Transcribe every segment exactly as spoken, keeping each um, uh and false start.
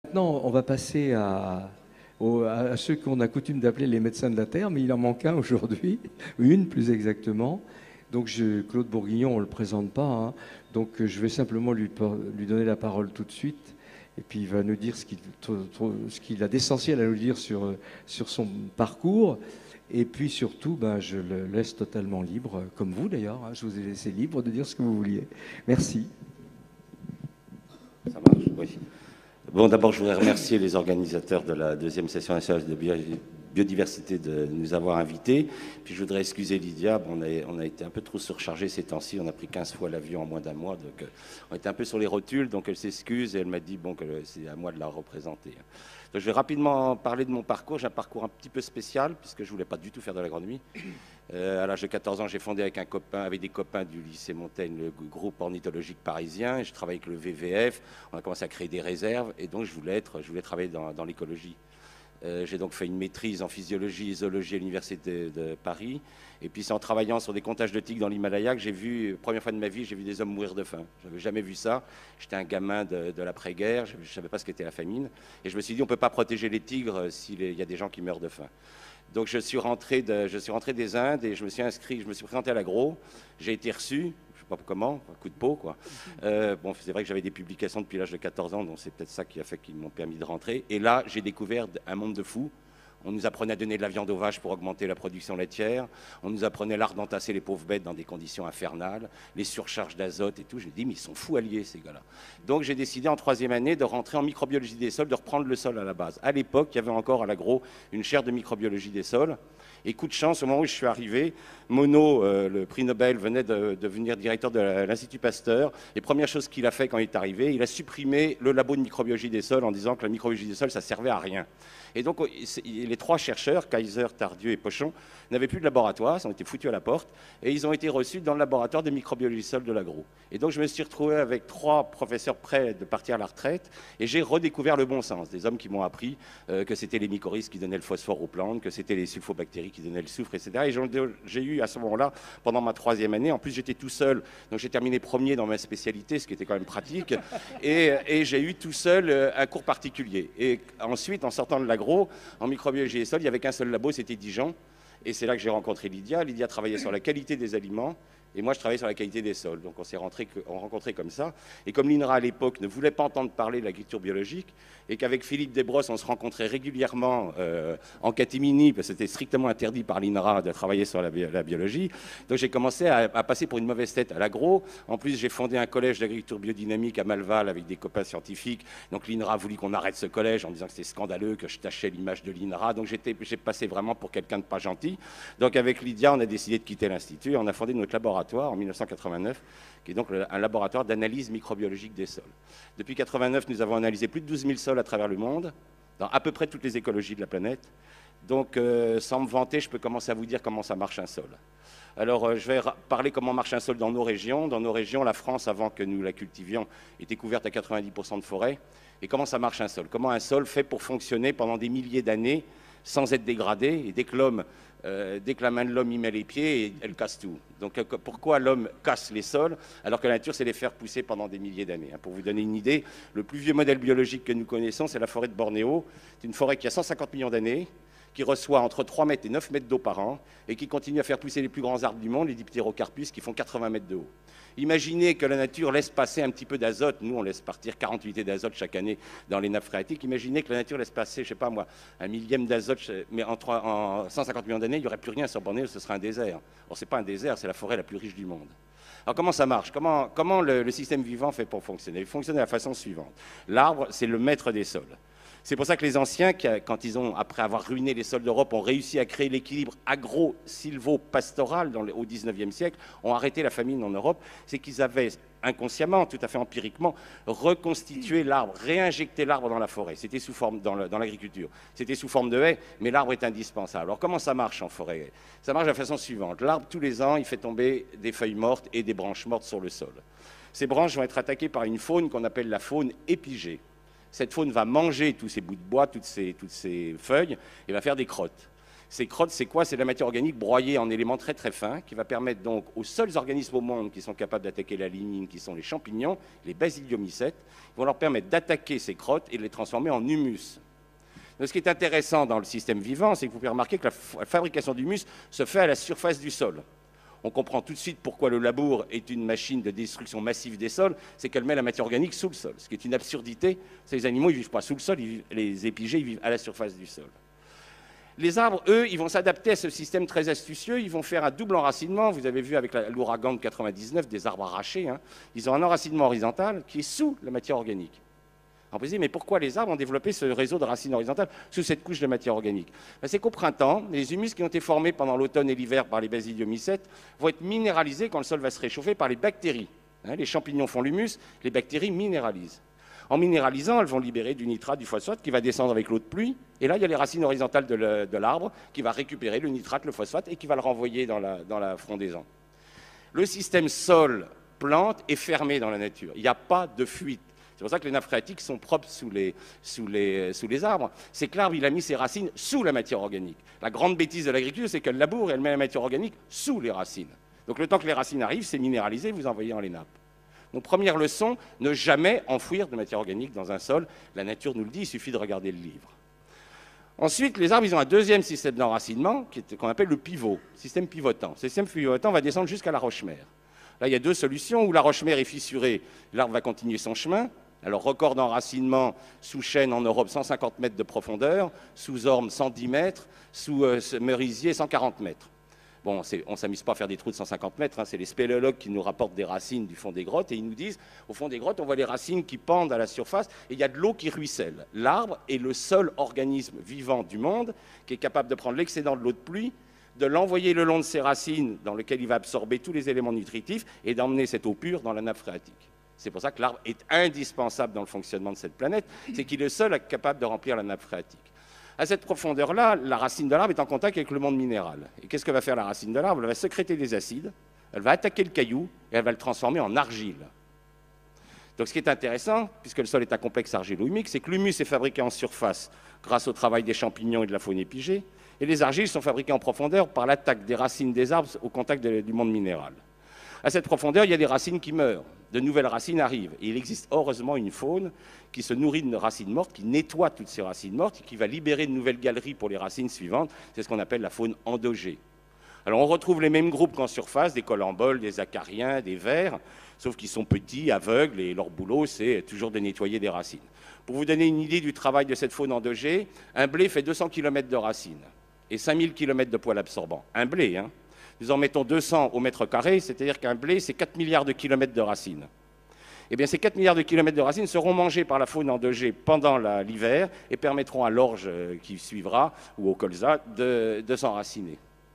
Maintenant, on va passer à, aux- à ceux qu'on a coutume d'appeler les médecins de la Terre, mais il en manque un aujourd'hui, une plus exactement. Donc je, Claude Bourguignon, on ne le présente pas, hein. Donc euh, je vais simplement lui, par- lui donner la parole tout de suite. Et puis il va nous dire ce qu'il tr- tr- ce qu'il a d'essentiel à nous dire sur, euh, sur son parcours. Et puis surtout, ben, je le laisse totalement libre, comme vous d'ailleurs, hein. Je vous ai laissé libre de dire ce que vous vouliez. Merci. Ça marche, oui. Bon, d'abord, je voudrais remercier les organisateurs de la deuxième session nationale de bio- biodiversité de nous avoir invités. Puis je voudrais excuser Lydia, bon, on, a, on a été un peu trop surchargé ces temps-ci, on a pris quinze fois l'avion en moins d'un mois, donc euh, on était un peu sur les rotules, donc elle s'excuse et elle m'a dit bon, que c'est à moi de la représenter. Donc je vais rapidement parler de mon parcours. J'ai un parcours un petit peu spécial, puisque je ne voulais pas du tout faire de l'agronomie. Euh, à l'âge de quatorze ans, j'ai fondé avec, un copain, avec des copains du lycée Montaigne le groupe ornithologique parisien. Je travaille avec le V V F. On a commencé à créer des réserves et donc je voulais, être, je voulais travailler dans, dans l'écologie. Euh, j'ai donc fait une maîtrise en physiologie et zoologie à l'université de, de Paris. Et puis c'est en travaillant sur des comptages de tigres dans l'Himalaya que j'ai vu, première fois de ma vie, j'ai vu des hommes mourir de faim. Je n'avais jamais vu ça. J'étais un gamin de, de l'après-guerre, je ne savais pas ce qu'était la famine. Et je me suis dit, on ne peut pas protéger les tigres s'il y a des gens qui meurent de faim. Donc je suis, rentré de, je suis rentré des Indes et je me suis inscrit, je me suis présenté à l'agro. J'ai été reçu, je ne sais pas comment, un coup de peau quoi. Euh, bon, c'est vrai que j'avais des publications depuis l'âge de quatorze ans, donc c'est peut-être ça qui a fait qu'ils m'ont permis de rentrer. Et là, j'ai découvert un monde de fous. On nous apprenait à donner de la viande aux vaches pour augmenter la production laitière. On nous apprenait l'art d'entasser les pauvres bêtes dans des conditions infernales, les surcharges d'azote et tout. J'ai dit, mais ils sont fous alliés, ces gars-là. Donc j'ai décidé en troisième année de rentrer en microbiologie des sols, de reprendre le sol à la base. À l'époque, il y avait encore à l'agro une chaire de microbiologie des sols. Et coup de chance, au moment où je suis arrivé, Monod, euh, le prix Nobel, venait de devenir directeur de l'Institut Pasteur. Et première chose qu'il a fait quand il est arrivé, il a supprimé le labo de microbiologie des sols en disant que la microbiologie des sols, ça servait à rien. Et donc, les trois chercheurs, Kaiser, Tardieu et Pochon, n'avaient plus de laboratoire, ils ont été foutus à la porte, et ils ont été reçus dans le laboratoire de microbiologie des sols de l'agro. Et donc, je me suis retrouvé avec trois professeurs prêts de partir à la retraite, et j'ai redécouvert le bon sens. Des hommes qui m'ont appris euh, que c'était les mycorhizes qui donnaient le phosphore aux plantes, que c'était les sulfobactéries qui donnaient le soufre, et cetera. Et j'ai eu à ce moment-là, pendant ma troisième année, en plus j'étais tout seul, donc j'ai terminé premier dans ma spécialité, ce qui était quand même pratique, et, et j'ai eu tout seul euh, un cours particulier. Et ensuite, en sortant de l'agro, en microbiologie des sols, il n'y avait qu'un seul labo, c'était Dijon. Et c'est là que j'ai rencontré Lydia. Lydia travaillait sur la qualité des aliments. Et moi, je travaillais sur la qualité des sols. Donc, on s'est rencontrés comme ça. Et comme l'INRA, à l'époque, ne voulait pas entendre parler de l'agriculture biologique, et qu'avec Philippe Desbrosses, on se rencontrait régulièrement euh, en catimini, parce que c'était strictement interdit par l'INRA de travailler sur la, bi la biologie. Donc, j'ai commencé à, à passer pour une mauvaise tête à l'agro. En plus, j'ai fondé un collège d'agriculture biodynamique à Malval avec des copains scientifiques. Donc, l'INRA a voulu qu'on arrête ce collège en disant que c'était scandaleux, que je tachais l'image de l'INRA. Donc, j'ai passé vraiment pour quelqu'un de pas gentil. Donc, avec Lydia, on a décidé de quitter l'Institut. On a fondé notre laboratoire en mille neuf cent quatre-vingt-neuf, qui est donc un laboratoire d'analyse microbiologique des sols. Depuis mille neuf cent quatre-vingt-neuf, nous avons analysé plus de douze mille sols à travers le monde, dans à peu près toutes les écologies de la planète. Donc, euh, sans me vanter, je peux commencer à vous dire comment ça marche un sol. Alors, euh, je vais parler comment marche un sol dans nos régions. Dans nos régions, la France, avant que nous la cultivions, était couverte à quatre-vingt-dix pour cent de forêt. Et comment ça marche un sol? Comment un sol fait pour fonctionner pendant des milliers d'années sans être dégradé? Et dès que l'homme Euh, dès que la main de l'homme y met les pieds, elle casse tout. Donc euh, pourquoi l'homme casse les sols alors que la nature sait les faire pousser pendant des milliers d'années, hein? Pour vous donner une idée, le plus vieux modèle biologique que nous connaissons, c'est la forêt de Bornéo. C'est une forêt qui a cent cinquante millions d'années, qui reçoit entre trois mètres et neuf mètres d'eau par an et qui continue à faire pousser les plus grands arbres du monde, les diptérocarpus, qui font quatre-vingts mètres de haut. Imaginez que la nature laisse passer un petit peu d'azote. Nous, on laisse partir quarante unités d'azote chaque année dans les nappes phréatiques. Imaginez que la nature laisse passer, je ne sais pas moi, un millième d'azote, mais en, trois, en cent cinquante millions d'années, il n'y aurait plus rien sur Bornéo, ce serait un désert. Or, ce n'est pas un désert, c'est la forêt la plus riche du monde. Alors, comment ça marche? Comment, comment le, le système vivant fait pour fonctionner? Il fonctionne de la façon suivante. L'arbre, c'est le maître des sols. C'est pour ça que les anciens, quand ils ont, après avoir ruiné les sols d'Europe, ont réussi à créer l'équilibre agro-silvo-pastoral au dix-neuvième siècle, ont arrêté la famine en Europe, c'est qu'ils avaient inconsciemment, tout à fait empiriquement, reconstitué l'arbre, réinjecté l'arbre dans la forêt. C'était sous forme, dans l'agriculture, c'était sous forme de haie, mais l'arbre est indispensable. Alors comment ça marche en forêt? Ça marche de la façon suivante. L'arbre, tous les ans, il fait tomber des feuilles mortes et des branches mortes sur le sol. Ces branches vont être attaquées par une faune qu'on appelle la faune épigée. Cette faune va manger tous ces bouts de bois, toutes ces, toutes ces feuilles, et va faire des crottes. Ces crottes, c'est quoi? C'est de la matière organique broyée en éléments très très fins, qui va permettre donc aux seuls organismes au monde qui sont capables d'attaquer la lignine, qui sont les champignons, les basidiomycètes, vont leur permettre d'attaquer ces crottes et de les transformer en humus. Donc, ce qui est intéressant dans le système vivant, c'est que vous pouvez remarquer que la fabrication d'humus se fait à la surface du sol. On comprend tout de suite pourquoi le labour est une machine de destruction massive des sols, c'est qu'elle met la matière organique sous le sol, ce qui est une absurdité. Les animaux, ils ne vivent pas sous le sol, ils vivent, les épigées, ils vivent à la surface du sol. Les arbres, eux, ils vont s'adapter à ce système très astucieux, ils vont faire un double enracinement. Vous avez vu avec l'ouragan de quatre-vingt-dix-neuf, des arbres arrachés, hein. Ils ont un enracinement horizontal qui est sous la matière organique. On peut se dire, mais pourquoi les arbres ont développé ce réseau de racines horizontales sous cette couche de matière organique? Ben, c'est qu'au printemps, les humus qui ont été formés pendant l'automne et l'hiver par les basidiomycètes vont être minéralisés quand le sol va se réchauffer par les bactéries. Hein, les champignons font l'humus, les bactéries minéralisent. En minéralisant, elles vont libérer du nitrate, du phosphate qui va descendre avec l'eau de pluie. Et là, il y a les racines horizontales de l'arbre qui va récupérer le nitrate, le phosphate et qui va le renvoyer dans la, dans la frondaison. Le système sol-plante est fermé dans la nature. Il n'y a pas de fuite. C'est pour ça que les nappes phréatiques sont propres sous les, sous les, sous les arbres. C'est que l'arbre, il a mis ses racines sous la matière organique. La grande bêtise de l'agriculture, c'est qu'elle laboure et elle met la matière organique sous les racines. Donc le temps que les racines arrivent, c'est minéralisé, vous envoyez dans les nappes. Donc première leçon, ne jamais enfouir de matière organique dans un sol. La nature nous le dit, il suffit de regarder le livre. Ensuite, les arbres, ils ont un deuxième système d'enracinement qu'on appelle le pivot, système pivotant. Ce système pivotant va descendre jusqu'à la roche-mère. Là, il y a deux solutions. Où la roche-mère est fissurée, l'arbre va continuer son chemin. Alors, record d'enracinement sous chêne en Europe, cent cinquante mètres de profondeur, sous orme, cent dix mètres, sous euh, merisier, cent quarante mètres. Bon, on ne s'amuse pas à faire des trous de cent cinquante mètres, hein, c'est les spéléologues qui nous rapportent des racines du fond des grottes et ils nous disent, au fond des grottes, on voit les racines qui pendent à la surface et il y a de l'eau qui ruisselle. L'arbre est le seul organisme vivant du monde qui est capable de prendre l'excédent de l'eau de pluie, de l'envoyer le long de ses racines dans lequel il va absorber tous les éléments nutritifs et d'emmener cette eau pure dans la nappe phréatique. C'est pour ça que l'arbre est indispensable dans le fonctionnement de cette planète, c'est qu'il est le seul capable de remplir la nappe phréatique. À cette profondeur-là, la racine de l'arbre est en contact avec le monde minéral. Et qu'est-ce que va faire la racine de l'arbre? Elle va sécréter des acides, elle va attaquer le caillou et elle va le transformer en argile. Donc ce qui est intéressant, puisque le sol est un complexe argilo-humique, c'est que l'humus est fabriqué en surface grâce au travail des champignons et de la faune épigée, et les argiles sont fabriquées en profondeur par l'attaque des racines des arbres au contact de, du monde minéral. À cette profondeur, il y a des racines qui meurent, de nouvelles racines arrivent. Et il existe heureusement une faune qui se nourrit de racines mortes, qui nettoie toutes ces racines mortes, et qui va libérer de nouvelles galeries pour les racines suivantes. C'est ce qu'on appelle la faune endogée. Alors on retrouve les mêmes groupes qu'en surface, des colamboles, des acariens, des vers, sauf qu'ils sont petits, aveugles, et leur boulot, c'est toujours de nettoyer des racines. Pour vous donner une idée du travail de cette faune endogée, un blé fait deux cents kilomètres de racines et cinq mille kilomètres de poils absorbants. Un blé, hein. Nous en mettons deux cents au mètre carré, c'est-à-dire qu'un blé, c'est quatre milliards de kilomètres de racines. Eh bien, ces quatre milliards de kilomètres de racines seront mangés par la faune endogée pendant l'hiver et permettront à l'orge qui suivra, ou au colza, de, de s'enraciner.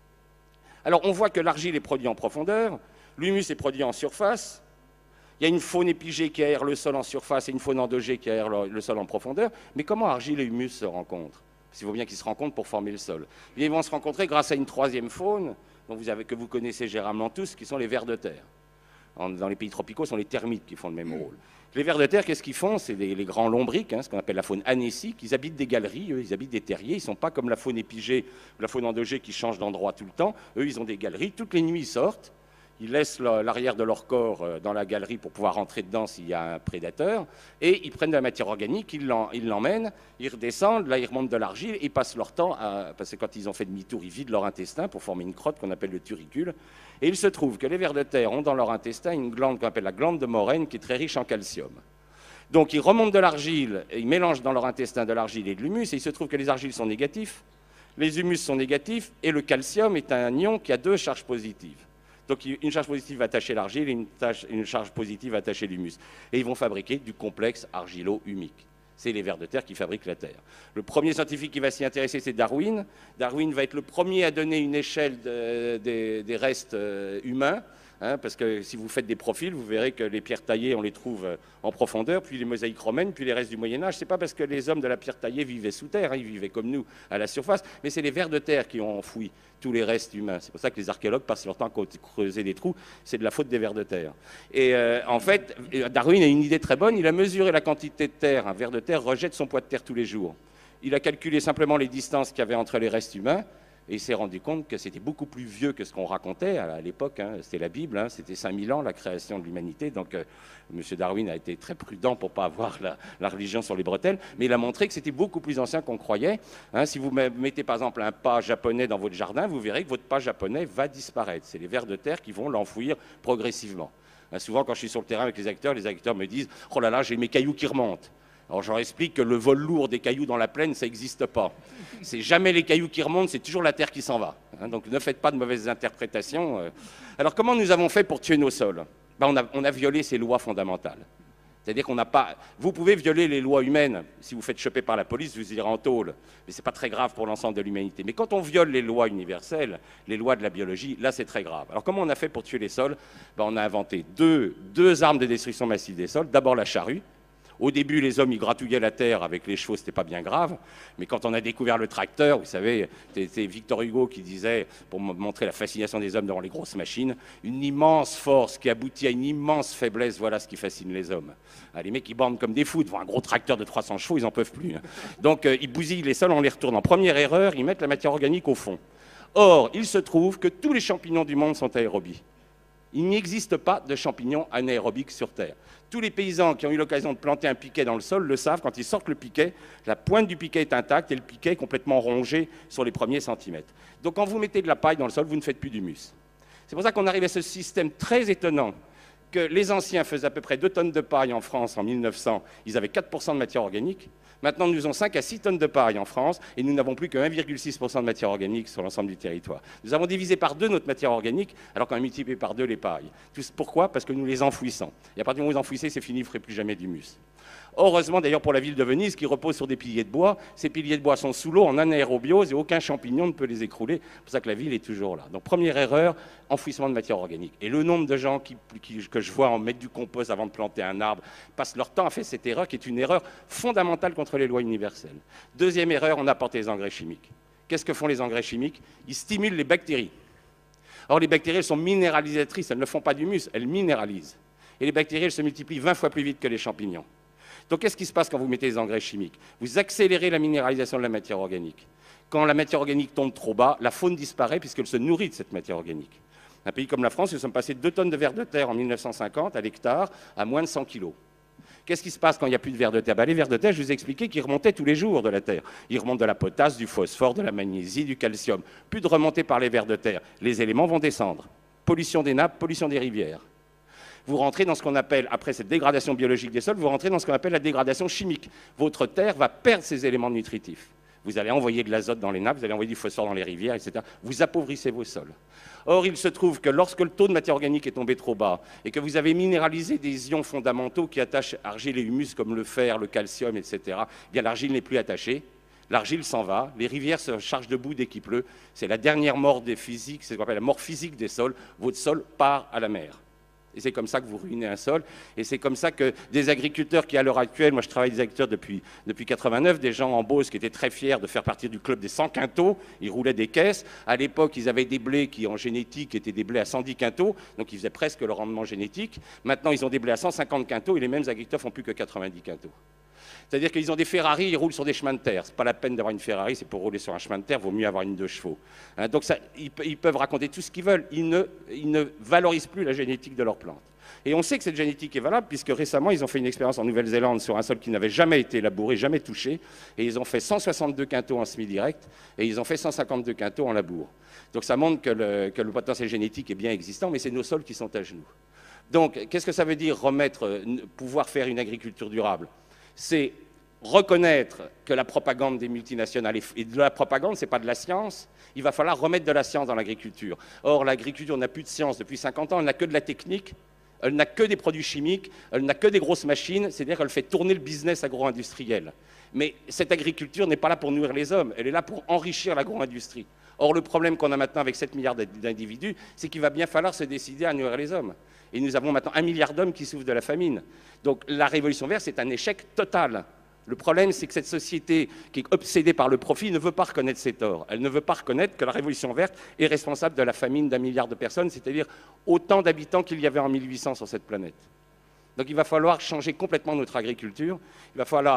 Alors, on voit que l'argile est produite en profondeur, l'humus est produit en surface, il y a une faune épigée qui aère le sol en surface et une faune endogée qui aère le, le sol en profondeur, mais comment argile et humus se rencontrent? Parce qu'il faut bien qu'ils se rencontrent pour former le sol. Ils vont se rencontrer grâce à une troisième faune, dont vous avez, que vous connaissez généralement tous, qui sont les vers de terre. En, dans les pays tropicaux, ce sont les termites qui font le même rôle. Les vers de terre, qu'est-ce qu'ils font? C'est les, les grands lombriques, hein, ce qu'on appelle la faune anécique. Ils habitent des galeries, eux, ils habitent des terriers. Ils ne sont pas comme la faune épigée ou la faune endogée qui change d'endroit tout le temps. Eux, ils ont des galeries. Toutes les nuits, ils sortent. Ils laissent l'arrière de leur corps dans la galerie pour pouvoir rentrer dedans s'il y a un prédateur. Et ils prennent de la matière organique, ils l'emmènent, ils redescendent, là ils remontent de l'argile, ils passent leur temps, à, parce que quand ils ont fait demi-tour, ils vident leur intestin pour former une crotte qu'on appelle le turicule. Et il se trouve que les vers de terre ont dans leur intestin une glande qu'on appelle la glande de Morène qui est très riche en calcium. Donc ils remontent de l'argile, ils mélangent dans leur intestin de l'argile et de l'humus, et il se trouve que les argiles sont négatifs, les humus sont négatifs, et le calcium est un ion qui a deux charges positives. Donc une charge positive va attacher l'argile et une, une charge positive va attacher l'humus. Et ils vont fabriquer du complexe argilo-humique. C'est les vers de terre qui fabriquent la Terre. Le premier scientifique qui va s'y intéresser, c'est Darwin. Darwin va être le premier à donner une échelle de, de, des restes humains. Hein, parce que si vous faites des profils, vous verrez que les pierres taillées, on les trouve en profondeur, puis les mosaïques romaines, puis les restes du Moyen-Âge. Ce n'est pas parce que les hommes de la pierre taillée vivaient sous terre, hein, ils vivaient comme nous à la surface, mais c'est les vers de terre qui ont enfoui tous les restes humains. C'est pour ça que les archéologues passent leur temps à creuser des trous, c'est de la faute des vers de terre. Et euh, en fait, Darwin a une idée très bonne, il a mesuré la quantité de terre. Un ver de terre rejette son poids de terre tous les jours. Il a calculé simplement les distances qu'il y avait entre les restes humains, Et il s'est rendu compte que c'était beaucoup plus vieux que ce qu'on racontait à l'époque. Hein, c'était la Bible, hein, c'était cinq mille ans, la création de l'humanité. Donc, euh, M. Darwin a été très prudent pour ne pas avoir la, la religion sur les bretelles. Mais il a montré que c'était beaucoup plus ancien qu'on croyait. Hein, si vous mettez, par exemple, un pas japonais dans votre jardin, vous verrez que votre pas japonais va disparaître. C'est les vers de terre qui vont l'enfouir progressivement. Hein, souvent, quand je suis sur le terrain avec les acteurs, les acteurs me disent « Oh là là, j'ai mes cailloux qui remontent ». Alors, je leur explique que le vol lourd des cailloux dans la plaine, ça n'existe pas. C'est jamais les cailloux qui remontent, c'est toujours la terre qui s'en va. Hein, donc, ne faites pas de mauvaises interprétations. Alors, comment nous avons fait pour tuer nos sols? Ben, on a, on a violé ces lois fondamentales. C'est-à-dire qu'on n'a pas... Vous pouvez violer les lois humaines. Si vous faites choper par la police, vous irez en tôle. Mais ce n'est pas très grave pour l'ensemble de l'humanité. Mais quand on viole les lois universelles, les lois de la biologie, là, c'est très grave. Alors, comment on a fait pour tuer les sols? Ben, on a inventé deux, deux armes de destruction massive des sols. D'abord, la charrue. Au début, les hommes, ils gratouillaient la terre avec les chevaux, c'était pas bien grave. Mais quand on a découvert le tracteur, vous savez, c'était Victor Hugo qui disait, pour montrer la fascination des hommes devant les grosses machines, une immense force qui aboutit à une immense faiblesse, voilà ce qui fascine les hommes. Ah, les mecs, ils bandent comme des fous devant un gros tracteur de trois cents chevaux, ils n'en peuvent plus. Hein. Donc, euh, ils bousillent les sols en les retournant. Première erreur, ils mettent la matière organique au fond. Or, il se trouve que tous les champignons du monde sont aérobies. Il n'existe pas de champignons anaérobiques sur Terre. Tous les paysans qui ont eu l'occasion de planter un piquet dans le sol le savent, quand ils sortent le piquet, la pointe du piquet est intacte et le piquet est complètement rongé sur les premiers centimètres. Donc quand vous mettez de la paille dans le sol, vous ne faites plus d'humus. C'est pour ça qu'on arrive à ce système très étonnant que les anciens faisaient à peu près deux tonnes de paille en France en mille neuf cents, ils avaient quatre pour cent de matière organique. Maintenant, nous avons cinq à six tonnes de paille en France et nous n'avons plus que un virgule six pour cent de matière organique sur l'ensemble du territoire. Nous avons divisé par deux notre matière organique alors qu'on a multiplié par deux les pailles. Pourquoi? Parce que nous les enfouissons. Et à partir du moment où vous enfouissez, c'est fini, vous ne ferez plus jamais d'humus. Heureusement d'ailleurs pour la ville de Venise qui repose sur des piliers de bois, ces piliers de bois sont sous l'eau en anaérobiose et aucun champignon ne peut les écrouler. C'est pour ça que la ville est toujours là. Donc première erreur, enfouissement de matière organique. Et le nombre de gens qui, qui, que je vois en mettre du compost avant de planter un arbre passent leur temps à faire cette erreur qui est une erreur fondamentale contre les lois universelles. Deuxième erreur, on apporte les engrais chimiques. Qu'est-ce que font les engrais chimiques? Ils stimulent les bactéries. Or les bactéries elles sont minéralisatrices, elles ne font pas d'humus, elles minéralisent. Et les bactéries elles se multiplient vingt fois plus vite que les champignons. Donc, qu'est-ce qui se passe quand vous mettez des engrais chimiques? Vous accélérez la minéralisation de la matière organique. Quand la matière organique tombe trop bas, la faune disparaît puisqu'elle se nourrit de cette matière organique. Un pays comme la France, nous sommes passés de deux tonnes de vers de terre en mille neuf cent cinquante à l'hectare à moins de cent kilos. Qu'est-ce qui se passe quand il n'y a plus de vers de terre? Ben, les vers de terre, je vous ai expliqué qu'ils remontaient tous les jours de la terre. Ils remontent de la potasse, du phosphore, de la magnésie, du calcium. Plus de remontée par les vers de terre. Les éléments vont descendre. Pollution des nappes, pollution des rivières. Vous rentrez dans ce qu'on appelle, après cette dégradation biologique des sols, vous rentrez dans ce qu'on appelle la dégradation chimique. Votre terre va perdre ses éléments nutritifs. Vous allez envoyer de l'azote dans les nappes, vous allez envoyer du phosphore dans les rivières, et cetera. Vous appauvrissez vos sols. Or, il se trouve que lorsque le taux de matière organique est tombé trop bas et que vous avez minéralisé des ions fondamentaux qui attachent argile et humus comme le fer, le calcium, et cetera, eh bien l'argile n'est plus attachée. L'argile s'en va, les rivières se chargent de boue dès qu'il pleut. C'est la dernière mort des physiques, c'est ce qu'on appelle la mort physique des sols. Votre sol part à la mer. Et c'est comme ça que vous ruinez un sol. Et c'est comme ça que des agriculteurs qui, à l'heure actuelle, moi je travaille avec des agriculteurs depuis, depuis quatre-vingt-neuf, des gens en Beauce qui étaient très fiers de faire partie du club des cent quintaux, ils roulaient des caisses. À l'époque, ils avaient des blés qui, en génétique, étaient des blés à cent dix quintaux, donc ils faisaient presque le rendement génétique. Maintenant, ils ont des blés à cent cinquante quintaux et les mêmes agriculteurs font plus que quatre-vingt-dix quintaux. C'est-à-dire qu'ils ont des Ferrari, ils roulent sur des chemins de terre. Ce n'est pas la peine d'avoir une Ferrari, c'est pour rouler sur un chemin de terre, il vaut mieux avoir une deux chevaux. Hein, donc ça, ils, ils peuvent raconter tout ce qu'ils veulent, ils ne, ils ne valorisent plus la génétique de leurs plantes. Et on sait que cette génétique est valable, puisque récemment, ils ont fait une expérience en Nouvelle-Zélande sur un sol qui n'avait jamais été labouré, jamais touché, et ils ont fait cent soixante-deux quintaux en semi-direct, et ils ont fait cent cinquante-deux quintaux en labour. Donc ça montre que le, que le potentiel génétique est bien existant, mais c'est nos sols qui sont à genoux. Donc, qu'est-ce que ça veut dire remettre, pouvoir faire une agriculture durable? C'est reconnaître que la propagande des multinationales, et de la propagande, ce n'est pas de la science, il va falloir remettre de la science dans l'agriculture. Or, l'agriculture n'a plus de science depuis cinquante ans, elle n'a que de la technique, elle n'a que des produits chimiques, elle n'a que des grosses machines, c'est-à-dire qu'elle fait tourner le business agro-industriel. Mais cette agriculture n'est pas là pour nourrir les hommes, elle est là pour enrichir l'agro-industrie. Or, le problème qu'on a maintenant avec sept milliards d'individus, c'est qu'il va bien falloir se décider à nourrir les hommes. Et nous avons maintenant un milliard d'hommes qui souffrent de la famine. Donc, la révolution verte, c'est un échec total. Le problème, c'est que cette société qui est obsédée par le profit ne veut pas reconnaître ses torts. Elle ne veut pas reconnaître que la révolution verte est responsable de la famine d'un milliard de personnes, c'est-à-dire autant d'habitants qu'il y avait en mille huit cents sur cette planète. Donc il va falloir changer complètement notre agriculture. Il va falloir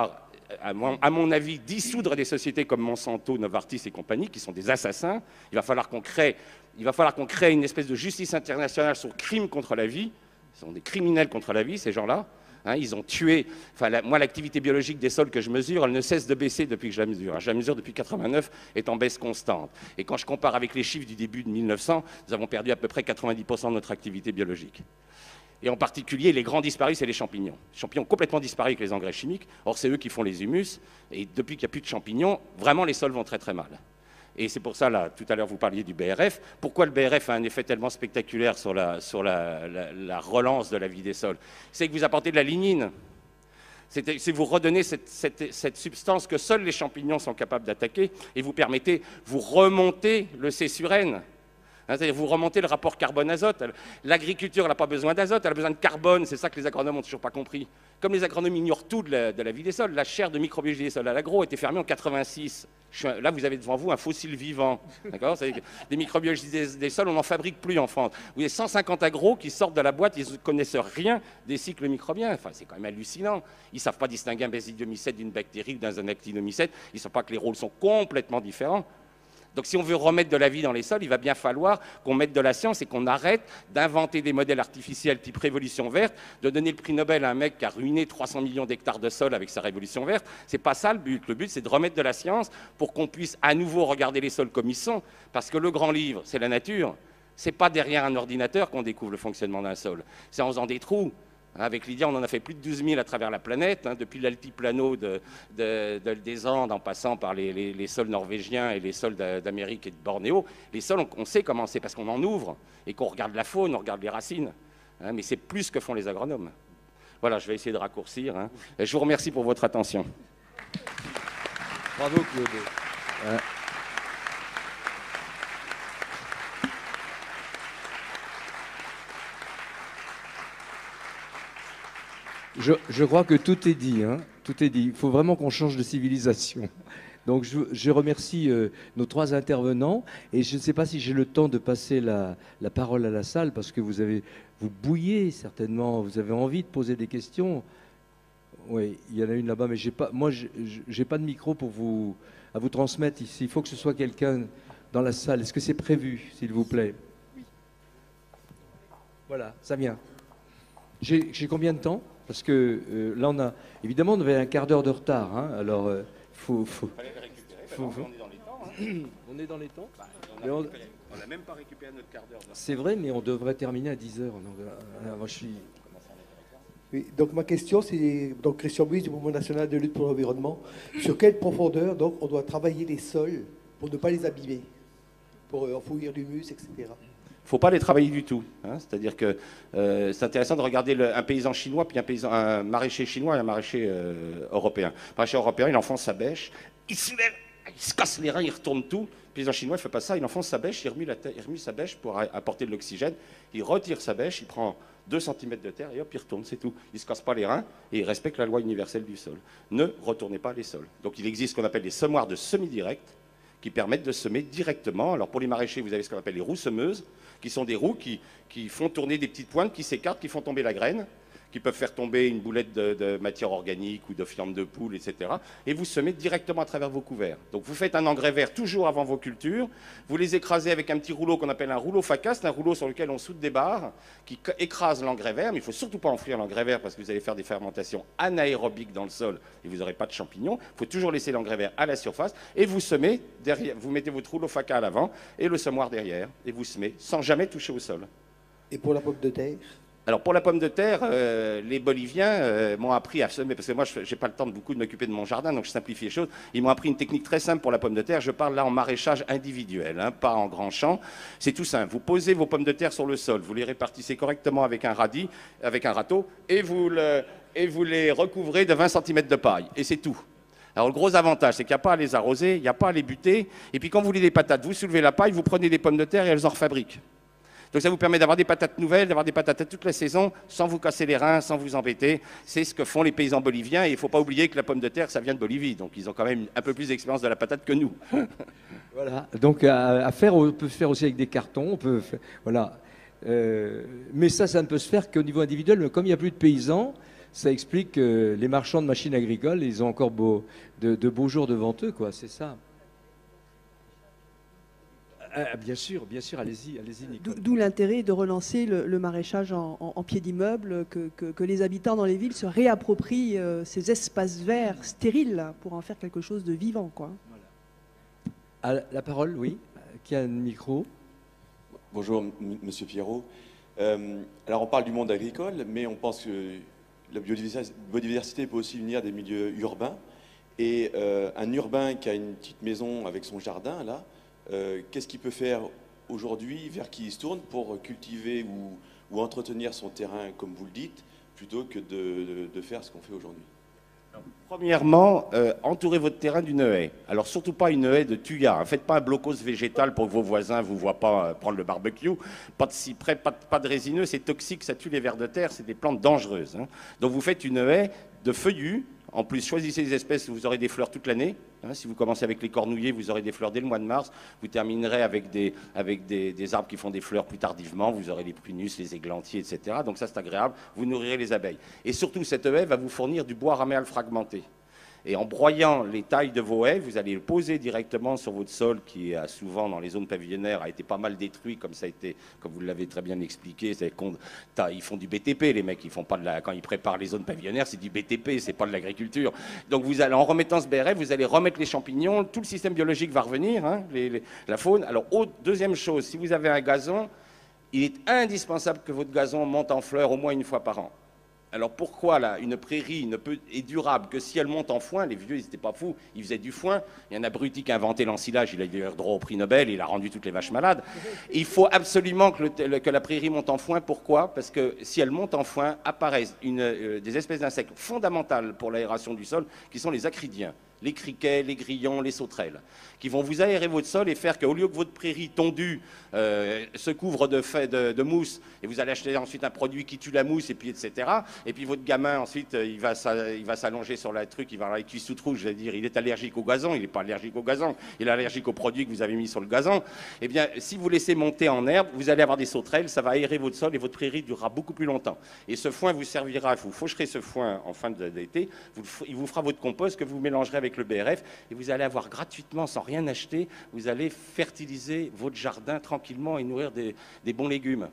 à mon, à mon avis, dissoudre des sociétés comme Monsanto, Novartis et compagnie, qui sont des assassins. Il va falloir qu'on crée, il va falloir qu'on crée une espèce de justice internationale sur crime contre la vie. Ce sont des criminels contre la vie, ces gens-là. Hein, ils ont tué... Enfin, la, moi, l'activité biologique des sols que je mesure, elle ne cesse de baisser depuis que je la mesure. Hein. Je la mesure depuis quatre-vingt-neuf, est en baisse constante. Et quand je compare avec les chiffres du début de mille neuf cents, nous avons perdu à peu près quatre-vingt-dix pour cent de notre activité biologique. Et en particulier, les grands disparus, c'est les champignons. Les champignons ont complètement disparu avec les engrais chimiques. Or, c'est eux qui font les humus. Et depuis qu'il n'y a plus de champignons, vraiment, les sols vont très très mal. Et c'est pour ça, là, tout à l'heure, vous parliez du B R F. Pourquoi le B R F a un effet tellement spectaculaire sur la, sur la, la, la relance de la vie des sols? C'est que vous apportez de la lignine. C'est vous redonnez cette, cette, cette substance que seuls les champignons sont capables d'attaquer et vous permettez, vous remontez le C sur N. C'est-à-dire vous remontez le rapport carbone-azote. L'agriculture n'a pas besoin d'azote, elle a besoin de carbone. C'est ça que les agronomes n'ont toujours pas compris. Comme les agronomes ignorent tout de la, de la vie des sols, la chaire de microbiologie des sols à l'agro a été fermée en quatre-vingt-six. Là, vous avez devant vous un fossile vivant. Des microbiologistes des, des sols, on n'en fabrique plus en France. Vous avez cent cinquante agros qui sortent de la boîte, ils ne connaissent rien des cycles microbiens. Enfin, c'est quand même hallucinant. Ils ne savent pas distinguer un basidiomycète d'une bactérie ou d'un actinomycète. Ils ne savent pas que les rôles sont complètement différents. Donc si on veut remettre de la vie dans les sols, il va bien falloir qu'on mette de la science et qu'on arrête d'inventer des modèles artificiels type révolution verte, de donner le prix Nobel à un mec qui a ruiné trois cents millions d'hectares de sol avec sa révolution verte. C'est pas ça le but. Le but, c'est de remettre de la science pour qu'on puisse à nouveau regarder les sols comme ils sont. Parce que le grand livre, c'est la nature. C'est pas derrière un ordinateur qu'on découvre le fonctionnement d'un sol. C'est en faisant des trous. Avec Lydia, on en a fait plus de douze mille à travers la planète, hein, depuis l'altiplano de, de, de, des Andes, en passant par les, les, les sols norvégiens et les sols d'Amérique et de Bornéo. Les sols, on, on sait comment c'est, parce qu'on en ouvre, et qu'on regarde la faune, on regarde les racines. Hein, mais c'est plus ce que font les agronomes. Voilà, je vais essayer de raccourcir. Hein. Je vous remercie pour votre attention. Bravo, Claude. Euh... Je, je crois que tout est dit, hein, tout est dit. Il faut vraiment qu'on change de civilisation. Donc je, je remercie euh, nos trois intervenants et je ne sais pas si j'ai le temps de passer la, la parole à la salle parce que vous avez, vous bouillez certainement, vous avez envie de poser des questions. Oui, il y en a une là-bas, mais j'ai pas, moi je n'ai pas de micro pour vous, à vous transmettre ici. Il faut que ce soit quelqu'un dans la salle. Est-ce que c'est prévu, s'il vous plaît? Oui. Voilà, ça vient. J'ai combien de temps? Parce que euh, là, on a... Évidemment, on avait un quart d'heure de retard. Hein, alors, il euh, faut... faut, faut, faut... On est dans les temps. Hein. On est dans les temps. Bah, on n'a même pas récupéré notre quart d'heure. C'est vrai, mais on devrait terminer à dix heures. Donc, euh, moi, je suis... Oui, donc ma question, c'est donc Christian Buis du Mouvement national de lutte pour l'environnement. Sur quelle profondeur donc on doit travailler les sols pour ne pas les abîmer, pour euh, enfouir l'humus, et cetera. Il ne faut pas les travailler du tout. Hein. C'est-à-dire que euh, c'est intéressant de regarder le, un paysan chinois, puis un, paysan, un maraîcher chinois et un maraîcher euh, européen. Le maraîcher européen, il enfonce sa bêche, il soulève, il se casse les reins, il retourne tout. Le paysan chinois, il ne fait pas ça, il enfonce sa bêche, il remue, la il remue sa bêche pour apporter de l'oxygène, il retire sa bêche, il prend deux centimètres de terre et hop, il retourne, c'est tout. Il ne se casse pas les reins et il respecte la loi universelle du sol. Ne retournez pas les sols. Donc il existe ce qu'on appelle des semoirs de semi-direct, qui permettent de semer directement. Alors pour les maraîchers, vous avez ce qu'on appelle les roues semeuses, qui sont des roues qui, qui font tourner des petites pointes, qui s'écartent, qui font tomber la graine, qui peuvent faire tomber une boulette de, de matière organique ou de fiente de poule, et cetera. Et vous semez directement à travers vos couverts. Donc vous faites un engrais vert toujours avant vos cultures, vous les écrasez avec un petit rouleau qu'on appelle un rouleau faca, c'est un rouleau sur lequel on soude des barres, qui écrase l'engrais vert, mais il ne faut surtout pas enfouir l'engrais vert parce que vous allez faire des fermentations anaérobiques dans le sol et vous n'aurez pas de champignons. Il faut toujours laisser l'engrais vert à la surface et vous semez derrière, vous mettez votre rouleau faca à l'avant et le semoir derrière et vous semez sans jamais toucher au sol. Et pour la pomme de terre ? Alors pour la pomme de terre, euh, les Boliviens euh, m'ont appris à semer, parce que moi je n'ai pas le temps de beaucoup de m'occuper de mon jardin, donc je simplifie les choses. Ils m'ont appris une technique très simple pour la pomme de terre. Je parle là en maraîchage individuel, hein, pas en grand champ. C'est tout simple. Vous posez vos pommes de terre sur le sol, vous les répartissez correctement avec un radis, avec un râteau, et vous, le, et vous les recouvrez de vingt centimètres de paille. Et c'est tout. Alors le gros avantage, c'est qu'il n'y a pas à les arroser, il n'y a pas à les buter. Et puis quand vous voulez des patates, vous soulevez la paille, vous prenez des pommes de terre et elles en refabriquent. Donc ça vous permet d'avoir des patates nouvelles, d'avoir des patates toute la saison, sans vous casser les reins, sans vous embêter. C'est ce que font les paysans boliviens. Et il ne faut pas oublier que la pomme de terre, ça vient de Bolivie. Donc ils ont quand même un peu plus d'expérience de la patate que nous. Voilà. Donc à, à faire, on peut se faire aussi avec des cartons. On peut faire, voilà. Euh, mais ça, ça ne peut se faire qu'au niveau individuel. Mais comme il n'y a plus de paysans, ça explique que les marchands de machines agricoles, ils ont encore beau, de, de beaux jours devant eux, quoi. C'est ça. Ah, bien sûr, bien sûr, allez-y, allez-y, Nicole. D'où l'intérêt de relancer le, le maraîchage en, en, en pied d'immeuble, que, que, que les habitants dans les villes se réapproprient euh, ces espaces verts stériles pour en faire quelque chose de vivant, quoi. Voilà. Ah, la parole, oui. Qui a un micro? Bonjour, Monsieur Pierrot. Euh, alors, on parle du monde agricole, mais on pense que la biodiversité peut aussi venir des milieux urbains. Et euh, un urbain qui a une petite maison avec son jardin, là, euh, qu'est-ce qu'il peut faire aujourd'hui, vers qui il se tourne pour cultiver ou, ou entretenir son terrain, comme vous le dites, plutôt que de, de, de faire ce qu'on fait aujourd'hui? Premièrement, euh, entourez votre terrain d'une haie. Alors surtout pas une haie de tuya. Hein. Faites pas un blocos végétal pour que vos voisins ne vous voient pas euh, prendre le barbecue. Pas de cyprès, pas de, pas de résineux, c'est toxique, ça tue les vers de terre, c'est des plantes dangereuses. Hein. Donc vous faites une haie de feuillus. En plus, choisissez des espèces où vous aurez des fleurs toute l'année. Hein, si vous commencez avec les cornouillers, vous aurez des fleurs dès le mois de mars. Vous terminerez avec des, avec des, des arbres qui font des fleurs plus tardivement. Vous aurez les prunus, les églantiers, et cetera. Donc ça, c'est agréable. Vous nourrirez les abeilles. Et surtout, cette haie va vous fournir du bois raméal fragmenté. Et en broyant les tailles de vos haies, vous allez le poser directement sur votre sol qui, a souvent, dans les zones pavillonnaires, a été pas mal détruit, comme ça a été, comme vous l'avez très bien expliqué. Ils font du B T P, les mecs. Ils font pas de la, quand ils préparent les zones pavillonnaires, c'est du B T P, c'est pas de l'agriculture. Donc, vous allez, en remettant ce B R F, vous allez remettre les champignons. Tout le système biologique va revenir, hein, les, les, la faune. Alors, autre, deuxième chose, si vous avez un gazon, il est indispensable que votre gazon monte en fleurs au moins une fois par an. Alors pourquoi là, une prairie ne peut, est durable que si elle monte en foin? Les vieux, ils n'étaient pas fous, ils faisaient du foin. Il y a un abruti qui a inventé l'ensilage, il a eu droit au prix Nobel, il a rendu toutes les vaches malades. Et il faut absolument que, le, que la prairie monte en foin. Pourquoi? Parce que si elle monte en foin, apparaissent une, euh, des espèces d'insectes fondamentales pour l'aération du sol, qui sont les acridiens. Les criquets, les grillons, les sauterelles, qui vont vous aérer votre sol et faire qu'au lieu que votre prairie tondue euh, se couvre de, fait, de, de mousse, et vous allez acheter ensuite un produit qui tue la mousse, et puis et cetera. Et puis votre gamin, ensuite, il va, il va s'allonger sur la truc, il va avoir les cuisses toutes rouges, je vais dire, il est allergique au gazon, il n'est pas allergique au gazon, il est allergique aux produits que vous avez mis sur le gazon. Eh bien, si vous laissez monter en herbe, vous allez avoir des sauterelles, ça va aérer votre sol et votre prairie durera beaucoup plus longtemps. Et ce foin vous servira, vous faucherez ce foin en fin d'été, il vous fera votre compost que vous mélangerez avec le B R F, et vous allez avoir gratuitement, sans rien acheter, vous allez fertiliser votre jardin tranquillement et nourrir des, des bons légumes.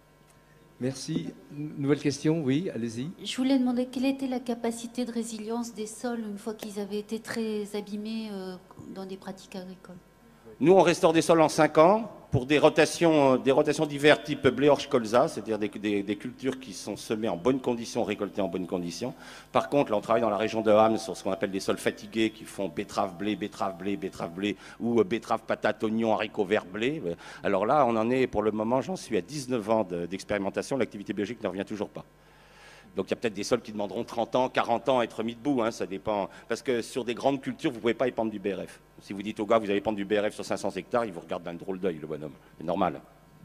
Merci. Nouvelle question, oui, allez-y. Je voulais demander quelle était la capacité de résilience des sols une fois qu'ils avaient été très abîmés euh, dans des pratiques agricoles. Nous, on restaure des sols en cinq ans pour des rotations, des rotations d'hiver type blé orge colza, c'est-à-dire des, des, des cultures qui sont semées en bonnes conditions, récoltées en bonnes conditions. Par contre, là, on travaille dans la région de Ham sur ce qu'on appelle des sols fatigués qui font betterave blé, betterave blé, betterave blé ou betterave patate, oignon, haricots verts blé. Alors là, on en est pour le moment, j'en suis à dix-neuf ans d'expérimentation, l'activité biologique ne revient toujours pas. Donc il y a peut-être des sols qui demanderont trente ans, quarante ans à être mis debout, hein, ça dépend. Parce que sur des grandes cultures, vous ne pouvez pas épandre du B R F. Si vous dites au gars, vous allez épandre du B R F sur cinq cents hectares, il vous regarde d'un drôle d'œil, le bonhomme. C'est normal.